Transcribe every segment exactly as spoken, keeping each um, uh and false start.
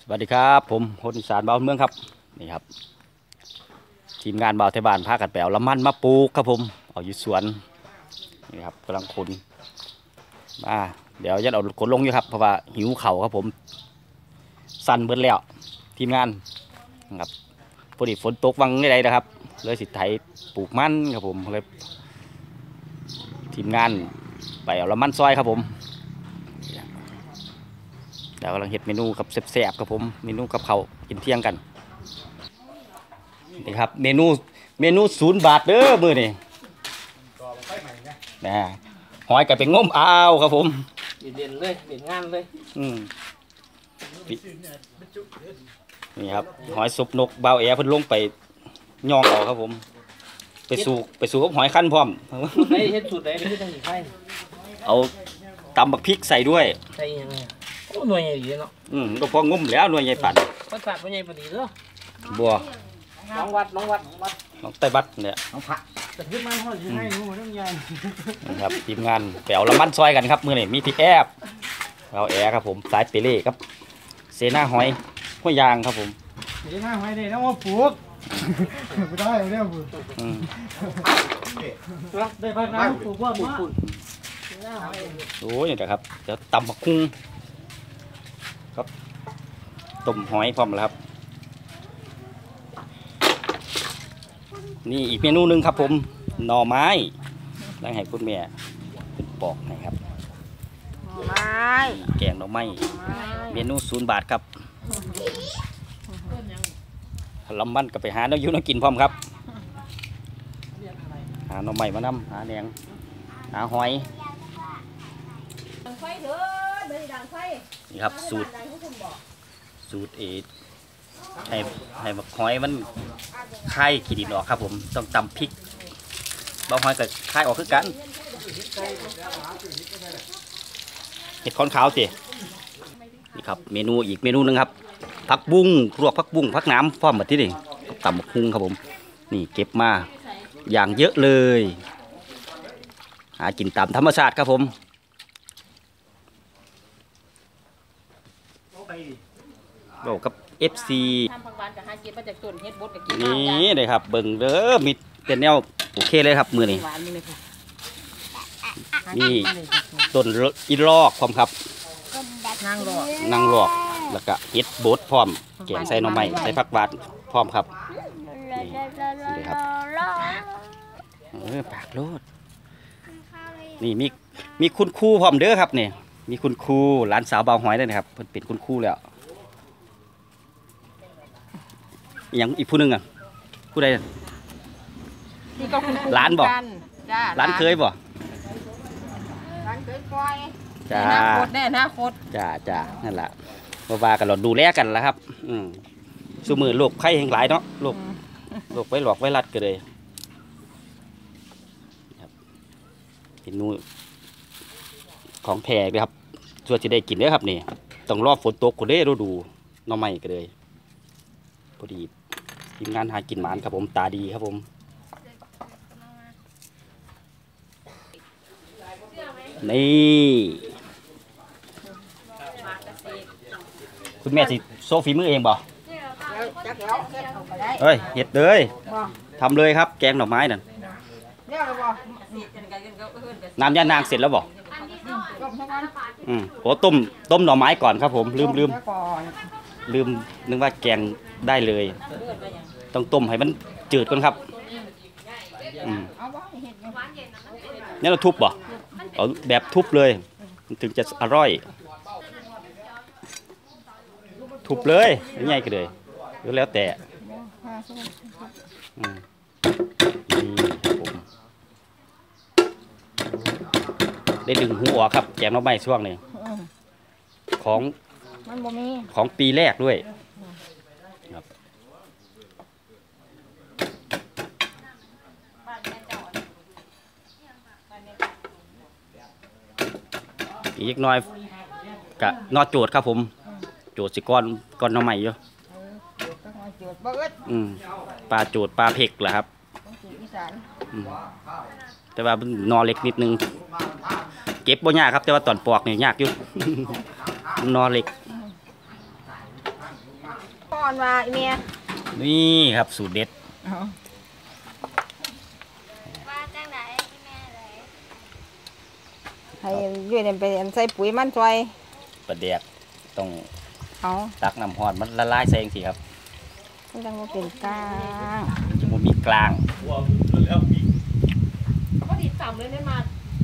สวัสดีครับผมคนอีสานบ้านเมืองครับนี่ครับทีมงานบ่าวไทยบ้านพากันไปเอาละมันมาปลูกครับผมเอาอยู่สวนนี่ครับกำลังขุนมาเดี๋ยวยันเอาขนลงอยู่ครับเพราะว่าหิวเข่าครับผมสั่นเบิดแล้วทีมงานครับพอดีฝนตกวังไม่ได้นะครับเลยสิไถปลูกมันครับผมเลยทีมงานไปเอาละมันซอยครับผมเดี๋ยวกำลังเห็ดเมนูกับแซ่บๆครับผมเมนูกับเขากินเที่ยงกันนี่ครับเมนูเมนูศูนย์บาทเด้อมือนี่นะหอยกับเป็นง้มอ้าวครับผมเด่นเลยเด่นงานเลยอืมนี่ครับหอยสุบนกเบาแอเพิ่นลงไปย่องเอาครับผมไปสู่ไปสู่กับหอยขั้นพร้อมสูตรไหนเฮ็ดสูตรไหนเป็นที่ทางอีกไข่เอาตำบักพริกใส่ด้วยใส่ยังไงโอ้หน่วยใหญ่ดีเนาะอืมก็พองุ้มแล้วหน่วยใหญ่ปั่นปัดปัดหน่วยใหญ่พอดีเนาะบัวน้องวัดน้องวัดน้องวัดน้องไต้บัดเนี่ยน้องพระจะขึ้นมาเขาจะให้หนูเรื่องใหญ่ครับทีมงานไปเอาละมันซอยกันครับมือนี่มีพี่แอบเราแอครับผมสายเปเล่ครับเซน่าหอยห้วยยางครับผมเซน่าหอยได้แล้วว่าปลูกไม่ได้เรื่องปลูกได้พักน้ำปลูกว่าปลูกโอ้ยนี่แหละครับจะตำบักคุ้งครับต้มหอยพร้อมแล้วครับนี่อีกเมนูหนึ่งครับผมหน่อไม้ได้ให้คุณแม่เป็นปอกให้ครับหน่อไม้แกงหน่อไม้เมนูศูนย์บาทครับลำมันก็ไปหาเนื้อยูน้ำกินพร้อมครับหาหน่อไม้มานำหาแดงหาหอยนี่ครับสูตรสูตรเอทให้ให้หอยมันคายขี้ดินออกครับผมต้องตำพริกบางหอยก็คายออกคือกันเห็ดค้อนขาวสินี่ครับเมนูอีกเมนูหนึ่งครับผักบุ้งลวกผักบุ้งผักน้ำพร้อมหมดที่นี่ตำบักหุ่งครับผมนี่เก็บมาอย่างเยอะเลยหากินตามธรรมชาติครับผมโลกับ เอฟ ซี นี่เลยครับเบิ่งเด้อมิดเป็นแนวโอเคเลยครับมือนี่นี่ต้นอีลอกพร้อมครับนางลอกนางลอกแล้วก็เห็ดบดพร้อมแกงใส่หน่อไม้ใส่ผักหวานพร้อมครับนี่เลยครับเออปากโลดนี่มีมีคุณครูพร้อมเด้อครับเนี่ยมีคุณครูหลานสาวเบาหอยเลยนะครับเพิ่นเป็นคุณครูแล้วอย่างอีกผู้หนึ่งอ่ะผู้ใดร้านบอกร้านเคยบอกร้านเคยคอยจ้าหน้าโคตรแน่หน้าโคตรจ้าจ้านั่นแหละบ่ว่ากันเราดูแลกันแล้วครับอืมสู้มือโรคไข้แห่งหลายเนาะโรคโรคไวหลอกไวรัสกันเลยเป็นนู่ของแพงเลยครับส่วนจะได้กินเด้อครับนี่ต้องรอฝนตกคนเด้อดูน้องใหม่กันเลยพอดีทีมงานหากินหมานครับผมตาดีครับผมนี่คุณแม่สิโซฟีมือเองบ่เฮ้ยเห็ดเลยทำเลยครับแกงดอกไม้นั่นน้ำยานางเสร็จแล้วบ่อืมโอ้ต้มต้มหน่อไม้ก่อนครับผมลืมลืมลืมนึกว่าแกงได้เลยต้องต้มให้มันจืดก่อนครับอืมนี่เราทุบบ่เอาแบบทุบเลยถึงจะอร่อยทุบเลยง่ายๆก็เลยแล้วแต่อืมได้ดึงหัวครับแกงน้ำใบช่วงนี้ของของปีแรกด้วยครับอีกน้อยกะนอโจดครับผมโจดสิก้อนก้อนน้ำใหม่เยอะอืมปลาโจดปลาเผ็กเหรอครับแต่ว่านอเล็กนิดนึงเก็บบ่ยากครับแต่ว่าตอนปอกเนี่ยยากอยู่นอเล็กป้อนว่าอีเมียนี่ครับสูตรเด็ดว่าจังไหนที่แม่เลยให้ยืดไปใส่ปุ๋ยมันซอยประเดียกต้องเอาตักน้ำร้อนมันละลายใส่เองสิครับมันจังว่าเป็นกลางมันมีกลางก็ดีต่ำเลยเนี่ยมา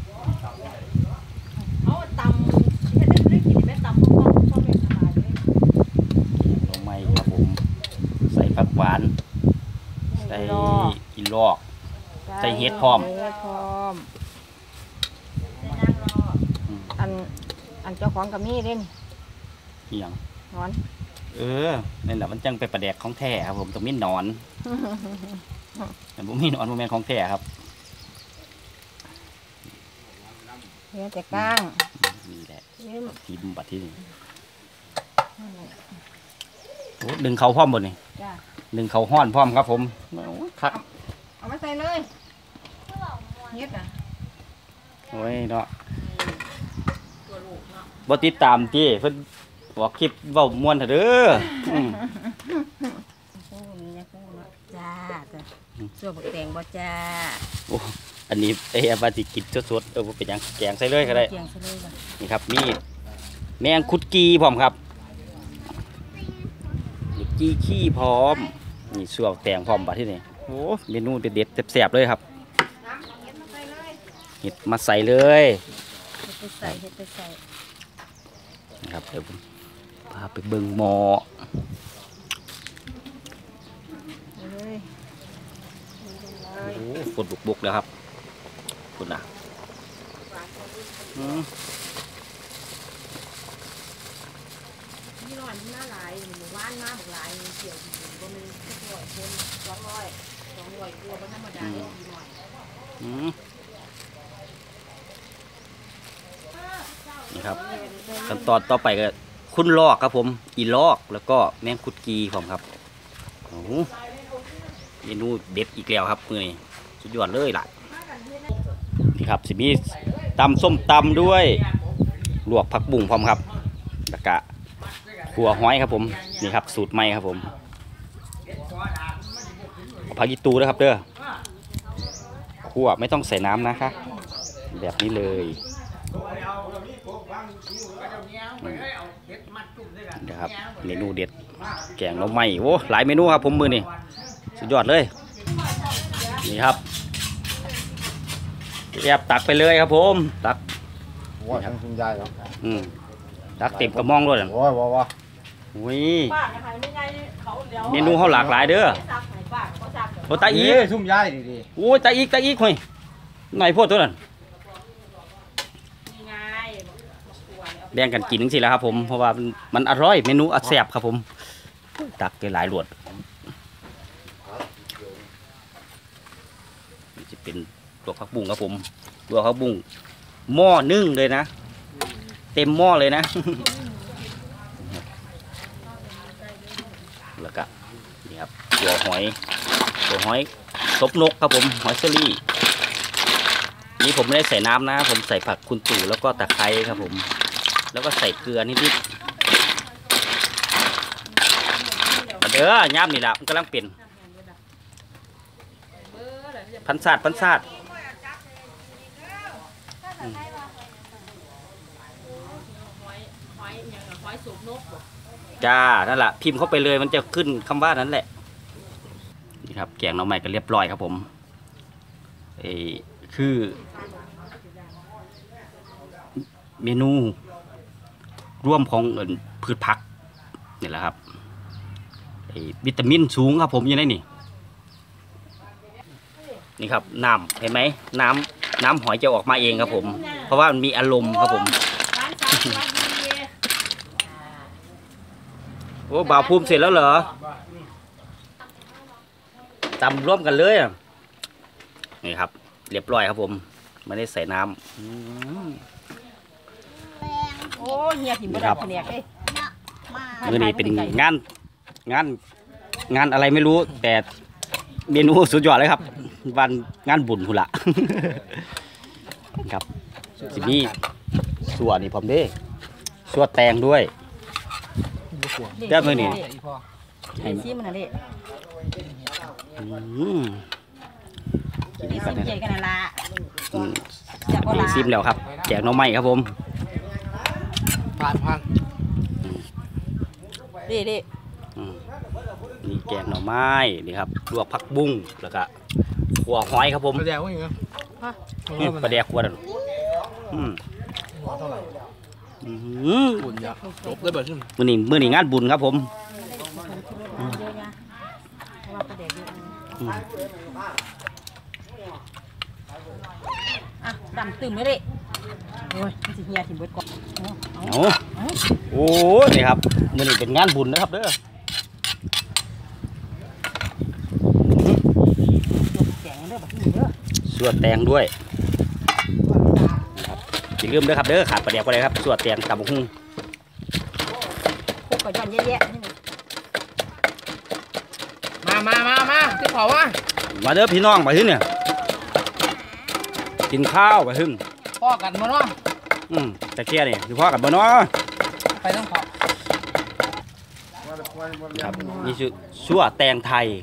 เอาต่ำแค่ได้ได้กินแม่ต่ำก็ก็ก็ไม่สบายเลยลงไม้ครับผมใส่ผักหวานใส่กินลอก ใส่เห็ดพร้อมใส่เห็ดพร้อมได้นั่งรออืมอันอันเจ้าของกับมีเด่นเอียงนอนเออนั่นแหละมันจังเป็นประเดียกของแท้ครับผมต้องมีหนอนแต่ผมมีหนอนโมเมนของแท้ครับเหลือแต่กลางนี่แหละเอิ่มทีมบัดที่นี่โอ้ดึงเขาพร้อมบนนี่จ้าดึงเขาห้อนพร้อมครับผมโอ้ยคักเอามาใส่เลยเฮ็ดอ่ะโอ้ยเนาะตัวลูกเนาะบ่ติดตามที่เพิ่นบอกคลิปเว้าม่วนเถอะเด้ออืมโอ้นี่นะกูเนาะจ้าจ้าส่วนบักแตงบ่จ้าโอ้อันนี้ไอ้อาบาติกินสดๆเออบ่เป็นหยังแกงใส่เลยก็ได้เกียงใส่เลยล่ะนี่ครับมีแมงคุดกีพร้อมครับมีกีขี้พร้อมนี่ส่วนแตงพร้อมบัดที่นี่โอ้เมนูเด็ดๆแซ่บๆเลยครับเห็ดมาใส่เลยเฮ็ดไปใส่เฮ็ดไปใส่นะครับเดี๋ยวผมพาไปเบิ่งหมอเลยโอ้ฝนบุกๆแล้วครับคุณนะอืมนี่ร้อนที่หน้าหลายหมู่บ้านมาบอกหลายเกี่ยวก็มีร้อยคนสองร้อยสองร้อยกลัวมันธรรมดาได้ดีหน่อยอืมนี่ครับขั้นตอนต่อไปก็คุณลอกครับผมอีลอกแล้วก็แมงคุดกีผมครับโอ้โหเมนูเด็ดอีกแล้วครับมือนี้สุดยอดเลยล่ะนี่ครับสิมีตำส้มตำด้วยลวกผักบุ้งพร้อมครับแล้วก็ขัวห้อยครับผมนี่ครับสูตรใหม่ครับผมเอาผักยีตูนะครับเด้อขัวไม่ต้องใส่น้ำนะคะแบบนี้เลยเดี๋ยวครับเมนูเด็ดแกงหน่อไม้โอ้หลายเมนูครับผมมือนี่สุดยอดเลยนี่ครับแอบตักไปเลยครับผมตักว่าทั้งคุณยายเหรออืมตักเต็มกระมองด้วยนะโอ้ยว่าว่าอุ้ยป้าจะให้ไม่ไงเขาเดี๋ยวเมนูเขาหลากหลายเด้อซักให้ป้าเขาซักโอ้ตาอีเอ้กยซุ่มยายดีดีโอ้ยตาอีกตาอีกห่วยไหนพวกตัวนั้นมีไงตัวเนี่ยแบ่งกันกินนึงสิแล้วครับผมเพราะว่ามันมันอร่อยเมนูอัดแซ่บครับผมตักไปหลายหลวดนี่จะเป็นตัวผักบุ้งครับผมตัวผักบุ้งหม้อนึ่งเลยนะ เต็มหม้อเลยนะ แล้วก็นี่ครับตัวหอยตัวหอยซบนกครับผมหอยเชอรี่นี่ผมไม่ได้ใส่น้ำนะ ผมใส่ผักคุณตู่แล้วก็ตะไคร้ครับผม แล้วก็ใส่เกลือนิดๆเด้อย่ามนี่แหละมันกำลังเปลี่ยนพันศาสตร์พันศาสตร์หอยอย่างหอยสูบนกบ่จ้านั่นแหละพิมพ์เข้าไปเลยมันจะขึ้นคำว่านั้นแหละนี่ครับแกงหน่อไม้ก็เรียบร้อยครับผมเอ้คือเมนูร่วมของเอิ้นพืชผักนี่แหละครับไอ้วิตามินสูงครับผมอยังไงนี่นี่ครับน้ำเห็นไหมน้ำน้ำหอยจะออกมาเองครับผม เพราะว่ามันมีอารมณ์ครับผมร้านสาวสวัสดีโอ้บ่าวภูมิเสร็จแล้วเหรอตำร่วมกันเลยอะนี่ครับ เรียบร้อยครับผมไม่ได้ใส่น้ำอืมโอ้เฮียถิ่มบ่ได้แผนกเอ้ยมื้อนี้เป็นงานงานงานอะไรไม่รู้ แต่เมนูสุดยอดเลยครับ วันงานบุญพุ่นละ ครับสิมีส่วนนี่ผมเด้ส่วนแตงด้วยเดี๋ยวมื้อนี้ไอ้ซีมันน่ะเด้อืมนี่ซิมใหญ่กันนั่นล่ะอืมจับบ่มีล่ะซิมแล้วครับแจกหน่อไม้ครับผมผ่านผ่านเด้เด้อืมมีแกงหน่อไม้นี่ครับลวกผักบุ้งแล้วก็ขัวหอยครับผมแสดงว่าอย่างเงี้ยอืมปลาแดกขัวนั่นอืมเท่าไหร่อื้อหือบุญยาจบเลยแบบนี้มื้อนี้มื้อนี้งานบุญครับผมเยอะนะเพราะว่าประเด็กเยอะอืมอ่ะดำตึมเลยเด้โอ้ยมันสิเฮียสิเบิดก่อนเอาเอาโอ้นี่ครับมื้อนี้เป็นงานบุญนะครับเด้อแกงเด้อบัดนี้เด้อสวดแตงด้วยนะครับอย่าลืมเด้อครับเด้อขาดปลาแดกบ่ได้ครับสวดแตงตำบักหุ่งพวกก็ย้อนแย่ๆนี่นะมามามามาที่เขาว่ามาเด้อพี่น้องไปถึงเนี่ยกินข้าวไปถึงพ่อกันมาเนาะอืมตะเคียนี่คือพ่อกับบ่เนาะไปต้องเขาครับนี่คือชั่วแตงไทย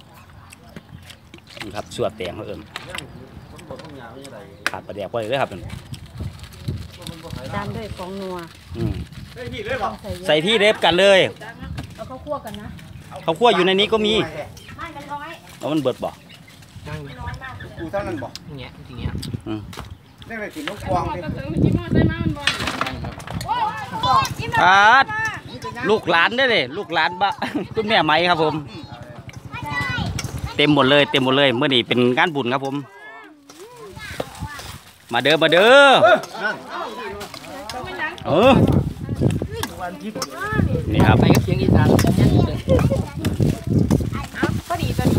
นี่ครับชั่วแตงเขาเอิ้นขาดปลาแดกบ่ได้เด้อครับตามด้วยฟองนัวอืมต้องใส่เยอะใส่ที่เล็บกันเลยเอาข้าวคั่วกันนะข้าวคั่วอยู่ในนี้ก็มีไม่มันน้อยแล้วมันเบิดบ่นั่งกูเท่านั้นบอกเงี้ยจริงเงี้ยอืมได้ไปกินนกกวางที่อาดลูกหลานได้เลยลูกหลานบะ คุณแม่ไหมครับผม เต็มหมดเลยเต็มหมดเลยเมื่อนี้เป็นงานบุญครับผม มาเด้อมาเด้อเออนี่ครับไปกับเสียงอีสานพอดีตัวนี้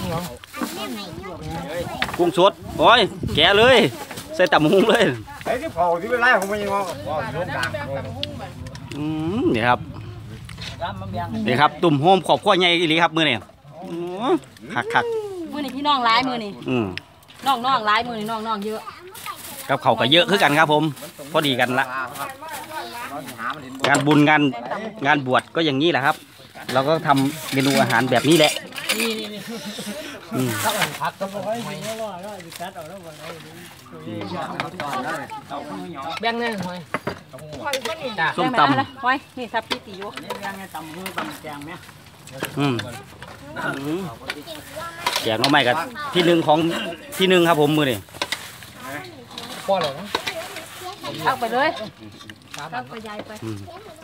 กุ้งสดโอ้ยแกะเลยใส่ตับหมูเลยไอ้ที่เผาที่ไปไล่ผมไม่ยังงอว่าลูกกลางอืมนี่ครับนี่ครับตุ่มโฮมขอบขั้วใหญ่อีหลีครับมือนี่คักคักมือนี่พี่น้องร้ายมือนี่ๆอืมน้องน้องร้ายมือนี่น้องน้องเยอะกับเขาวก็เยอะคือกันครับผม พอดีกันละงานบุญงานงานบวชก็อย่างนี้แหละครับ เราก็ทำเมนูอาหารแบบนี้แหละอืมพักก็ไม่แบ่งเลยหน่อยจ้าส้มตำไว้นี่ทับพี่ตีอยู่อืมอืมแจกหน้องใหม่กับที่หนึ่งของที่หนึ่งครับผมมือนี่พ่อเลยนะเอาไปเลยเอาไปยายไปอืม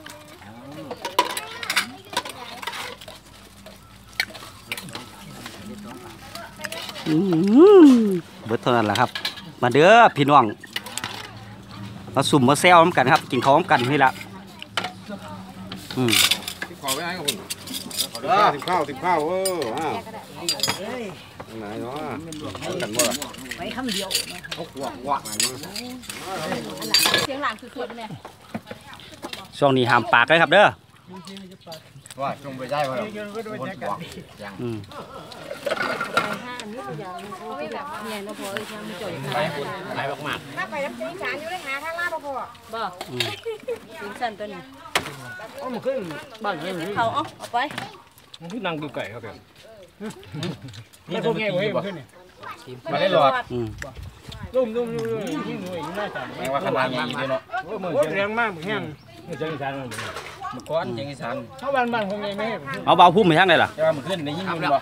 อืมเบิดเท่านั้นแหละครับ มาเด้อพี่น้องมาสุ่มมาแซวน้ำกันครับ กินข้าวน้ำกันนี่ละอืมที่ขอไว้ให้กับคุณติดข้าวติดข้าวเอออ่าไหนเนาะกันบ่ล่ะไว้คำเดียวเขาขวกวักอะไรเสียงหลังสุดๆเนี่ยช่วงนี้ห้ามปากเลยครับเด้อว่าจงไปได้ป่ะคนขวกอืมไปห้าอันนี้ตัวอย่างเอาไปแบบเนี่ยเราพอเลยทำจ่อยไปไปมากถ้าไปน้ำสีสารอยู่ได้หาทางลาบพอบ่อืมสินสันตัวนี้อ๋อมันขึ้นบ้านเลยเขาเอาเอาไปมันขึ้นนั่งดูไก่ครับแบบนี่พวกไงเว้ยมันขึ้นนี่มาได้หลอดอืมลุ่มลุ่มลุ่มลุ่มยิ่งหน่วยยิ่งน่าจับแม่ว่าขนาดนี้เลยเนาะโอ้เหมือนแรงมากเหมือนแห้งเหมือนเชียงอีสานเลยเมื่อก่อนยังอีสานเขาบ้านบ้านคงไงไม่เอาเบาพุ่มไปทางไหนล่ะแต่ว่ามันขึ้นในยิ่งมันบ่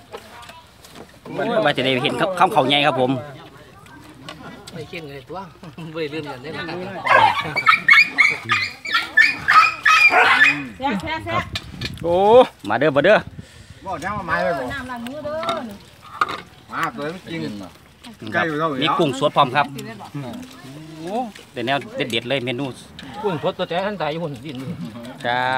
ว่าจะได้เห็นข้ามเขาใหญ่ครับผมไม่เชียงเลยตัวไม่เรื่องอย่างนี้นะแซ่บแซ่บแซ่บโอ้มาเด้อมาเด้อบ่ยังมาไม้ไปบ่น้ำล้างมือเด้อมาตัวมันจริงครับมีกุ้งสดพร้อมครับโอ้แต่แนวเด็ดๆเลยเมนูกุ้งสดตัวแท้ท่านตายอยู่บนดินจ้า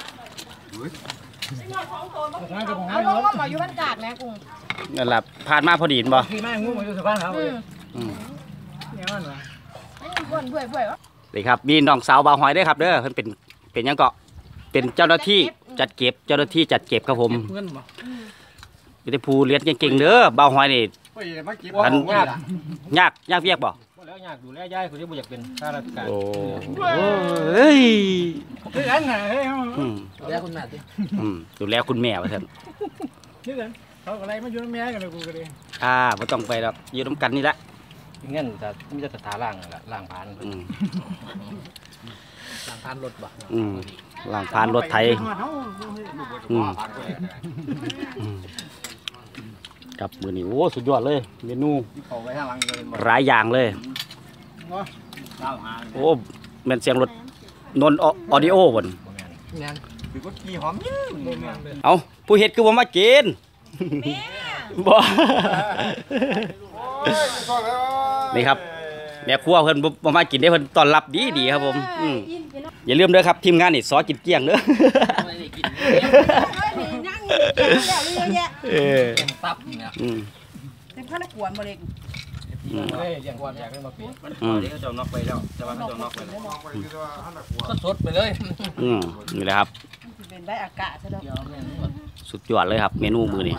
เอาลงมาอยู่บ้านกาดแม่กุ้งนั่นแหละผ่านมาพอดีเห็นบ่พี่แม่งูมาอยู่สะพานเขาอืมเนี่ยมันวะบ้วนบ้วยบ้วยนี่ครับมีน้องสาวบ่าวหอยด้วยครับเด้อเพิ่นเป็นเป็นหยังเกาะเป็นเจ้าหน้าที่จัดเก็บเจ้าหน้าที่จัดเก็บครับผมเงินบ่เป็นผู้เรียนเก่งๆเด้อบ่าวหอยนี่เฮ้ยมาเก็บอันยากยากเวียกบ่แแล้วอยากดูแลยายเขาจะบ่อยากเป็นข้าราชการโอ้เฮ้ยคือกันน่ะเฮ้ยอืมดูแลคุณแม่ดิอืมดูแลคุณแม่ว่าซั่นคือกันเขาอะไรมาอยู่นำแม่กันเลยกูก็เลยอ่าบ่ต้องไปดอกอยู่นํกันนี่ละงั้นจะมีแต่สถาล่างล่ะล่างผ่านอืมหลังพานรถบ่อืมหลังผ่านรถไถอืมอืมครับมื้อนี้โอ้สุดยอดเลยเมนูเขาไว้ข้างหลังเลยหลายอย่างเลยเล่าหาโอ้แม่นเสียงรถนนท์ออดิโอบ่นงานคือก็ขี่หอมยิ่งบ่แม่นเลยเอาผู้เฮ็ดคือบ่มากินบ่ นี่ครับแม่ครัวเพิ่นบ่บ่มากินได้เพิ่นต้อนรับดีดีครับผมอืมอย่าลืมเด้อครับทีมงานนี่ซอกินเกลี้ยงเด้อไม่ได้กินนั่งอยู่แล้วเยอะแยะเออแกงตับเนี่ยอืมเป็นพระนักกวนมาเลยอืมเฮ้ยอย่างก่อนอยากให้มาเปลี่ยนอืมเดี๋ยวเขาจะน็อกไปแล้วแต่ว่าเขาจะน็อกไปแล้วก็สดไปเลยอืมนี่แหละครับเป็นใบอากาศซะแล้วเดี๋ยวแม่นวดสุดยอดเลยครับ เมนูมื้อนี้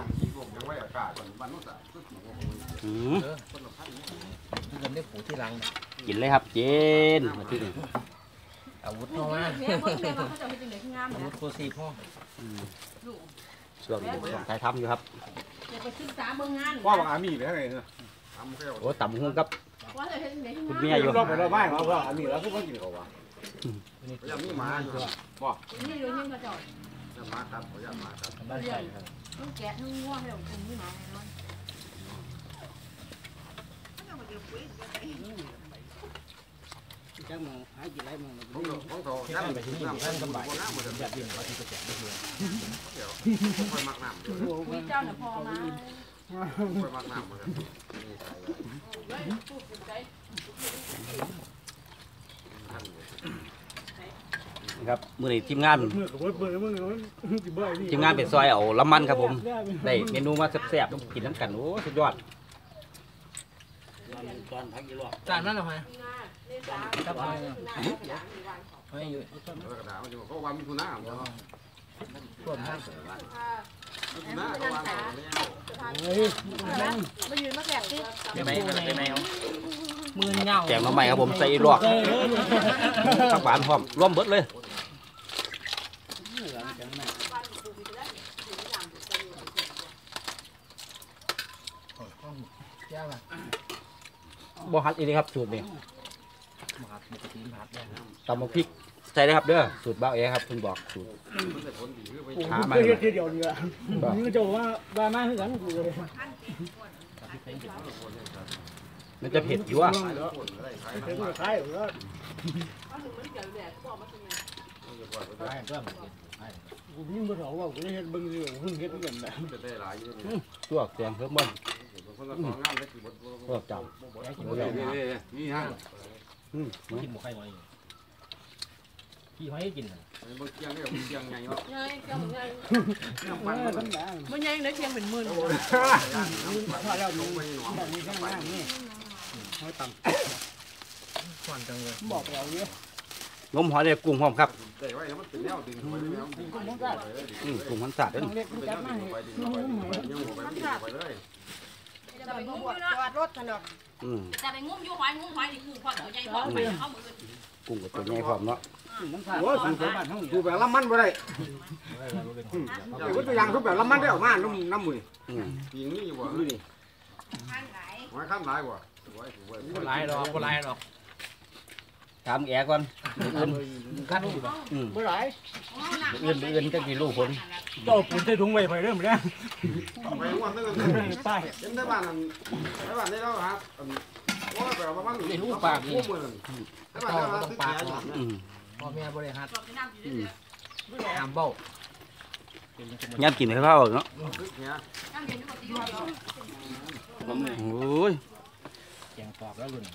อืมที่กันได้ปูที่หลังกินเลยครับเจนมาที่นี่อาวุธเข้ามาแม่พ่อแม่เขาจะเป็นเด็กงามอาวุนะธโคซีพ่อช่วงนี้ช่วงถ่ายทำอยู่ครับอย่าไปขึ้นสามเมืองงานว่าบางอามีไปทางไหนเนี่ยโอ้ตำหุ้งกับว่าจะเป็นเด็กคุณงามเมียอยู่เราไปเราบ้านเราว่าอามีแล้วก็มากินเขาวะยังมีหมาอยู่บ่นี่อยู่นี่กระจอกจะมาครับขออนุญาตมาครับบ้านใส่ครับต้องแกะต้องง่วงให้ผมกินนี่มาแน่นอนจังมองหากินไรมองของเขาของเขาท่านไปที่น้ำท่านสบายน้ำหมดเลยแบบนี้เขาที่จะแจกไม่เยอะเดี๋ยวค่อยมักน้ำเดี๋ยวคุยเจ้าเนี่ยพอมาค่อยมักน้ำหมดเลยครับมื้อนี้ทีมงานทีมงานเป็นซอยเอาละมันครับผมได้เมนูมาแซ่บๆกินน้ำกันโอ้สุดยอดจานนั้นเหรอฮะครับไม่อยู่กระดาษมันจะบอกเขาว่ามีทุนน้ำส่วนท่านทุนน้ำเขาว่ามายืนมาแกะสิได้ไหมได้ไหมมือเงาแกงหน่อไม้ครับผมใส่ลวกผักหวานพร้อมรวมเบิดเลยเจ้าอ่ะบ่ฮัดอีนี่ครับสูตรนี้ผัดปกติผัดได้ตำบักพริกใส่ได้ครับเด้อสูตรบ่าวเอ๋ครับเพิ่นบอกสูตรหามาเฮ็ให้ดเดียวนี่ล่ะมึงจะว่าว่ามาคือกันกูเลยมันจะเผ็ดอยู่อ่ะถึงจะคล้ายอยู่แล้วกูยิ่งบ่ถอว่ากูเฮ็ดเบิ่งอยู่เพิ่งเฮ็ดเหมือนกันนะได้หลายอยู่นี่ตัวเสียงเพิ่มบ่นคนละสองงานได้กี่บทตัวจับนี่ฮะอืมกินบ่ใครบ่อยู่พี่ให้กินน่ะบางเชียงเนี่ยบางเชียงไงวะไงเจ้าเหมือนไงน้ำมันมันมันยังได้เพียงเป็นหมื่นพอแล้วลงไปหนองนี่ข้างล่างนี่ให้ต่ำควันจังเลยบอกเราเยอะงมหอยเรียกกุ้งพร้อมครับแต่ว่ามันเป็นแนวดึงไว้แล้วดึงไปเลยอืมกุ้งหันสาดเด้อเป็นแนวดึงไปดึงไปยังหัวไปดึงไปเลยจะไปงุ้มจอดรถกันหรอกอืมจะไปงุ้มอยู่หอยงุ้มหอยนี่คือพอตัวใหญ่พอไปเขามือกุ้งกับตัวใหญ่พร้อมเนาะโอ้ยสูบสูบแบบละมันบ่ได้ก็ตัวอย่างสูบแบบละมันได้ออกมาน้ำน้ำมืออืมยิงนี่อยู่บ่นี่นี่หอยข้ามหลายบ่คนร้ายหรอกคนร้ายหรอกถามแอร์ก่อนอื่นขั้นอยู่อืมบ่หลายอื่นอื่นจังสิรู้ผลเจ้าปุ่นใส่ถุงไว้ไปเด้อมื้อนี้ไปวันนึงป้ายเห็นได้บ้านได้บ้านได้แล้วครับว่าแบบว่ามันได้รู้ปากนี่ได้บ้านได้แล้วตึกแก่อยู่อืมพ่อแม่บริหารอืมตามเบ้าย่ำกินให้ข้าวเนาะตึกแก่โอ้ยแกงปอกแล้วรุ่น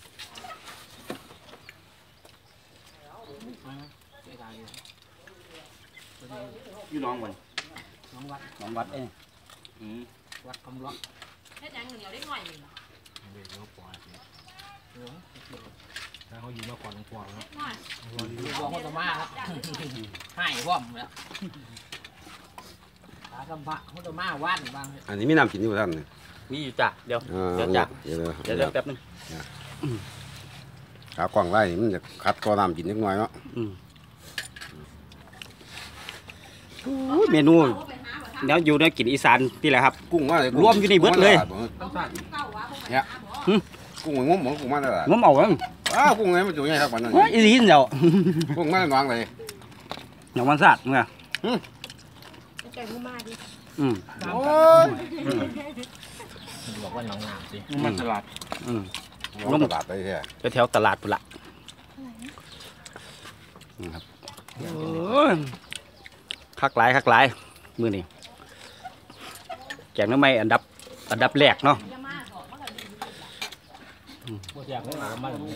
อยู่น้องมันน้องวัดน้องวัดเอ้อืมวัดคำล็อกแค่ยังเหนียวได้หน่อยนึงเดี๋ยวปล่อยถ้าเขาอยู่มาก่อนของพวกแล้วหน่อยอยู่ตัวเขาจะมาครับให้พร้อมแล้วตาสัมผัสเขาจะมาว่านบางอันนี้มีน้ำกินอยู่ท่านมีอยู่จ้ะเดี๋ยวอ่าเดี๋ยวจ้ะเดี๋ยวเดี๋ยวเดี๋ยวแป๊บนึงขากว้างไรนี่มันจะคัดคอน้ำกินนิดหน่อยเนาะอืมโอ้ยเมนูแนวอยู่ในกินอีสานนี่แหละครับกุ้งมาเลยรวมอยู่ในเบิดเลยเนี่ยกุ้งมันงุ้มเหมือนกุ้งมาตลาดงมเอาเองอ้าวกุ้งไงมันอยู่ไงครับวันนั้นโอ้ยอีหลีนเดียวกุ้งมาหนองเลยอย่างวันศาสตร์มึงอะไก่มูมาดิอืมโอ้ยบอกว่าน้องน้ำสิมันตลาดอืมลงตลาดไปแท้ไปแถวตลาดพุ่นละนี่ครับโอ้ยคักหลายคักหลายมือนี่แกงน้ำไม้อันดับอันดับแรกเนาะพวกอยากให้หมามาแบบนี้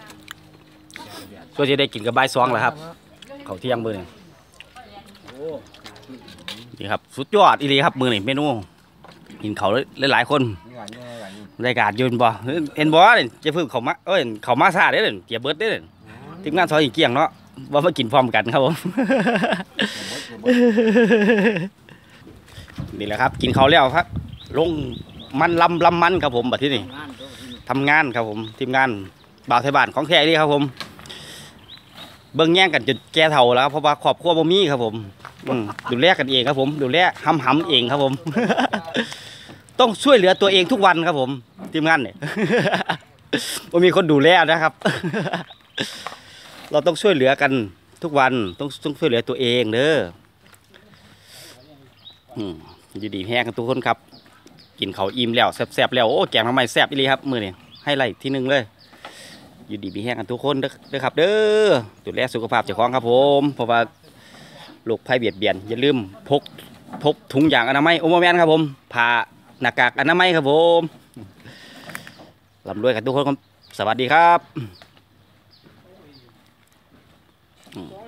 ก็จะได้กินกับใบายซองแหละครับเขาวเที่ยงมือนี่โอ้นี่ครับสุดยอดอีหลีครับมือนี่เมนูกินเขาวหลายๆคนนี่ไงนี่ไงนี่รายการยืนบ่เอ็นบ่เนี่ยจะพึ่งเขามาเอ้ยเขามาซาได้เลยเกียเบิร์ดได้เลยทีมงานซอยอีกเกี่ยงเนาะว่ามากินพร้อมกันครับผมนี่แหละครับกินเขาวแล้วครับลงมันลำลำมันครับผมแบบที่นี่ทำงานครับผมทีมงานบ่าวไทยบ้านของแท้นี่ครับผมเบิ่งแย่งกันจนแก่เฒ่าแล้วครับเพราะว่าครอบครัวบ่มีครับผมอืมดูแลกันเองครับผมดูแลหำหำเองครับผม ต้องช่วยเหลือตัวเองทุกวันครับผมทีมงานเนี่ย ว่ามีคนดูแลนะครับ เราต้องช่วยเหลือกันทุกวันต้องต้องช่วยเหลือตัวเองเด้ออืมอยู่ดีแห้งกันทุกคนครับกินเขาวอิ่มแล้วแซ่บๆแล้วโอ้แกงทำไมแซ่บอีหลีครับมือนี่ให้ไล่ที่หนึ่งเลยอยู่ดีมีแห้งกันทุกคนเด้อเด้อครับ เด้อดูแลสุขภาพเจ้าของครับผมเพราะว่าโรคภัยเบียดเบียนอย่าลืมพกพกถุงยางอนามัยโอโมแมนครับผมผ่าหน้ากากอนามัยครับผมร่ำรวยกันทุกคนครับสวัสดีครับ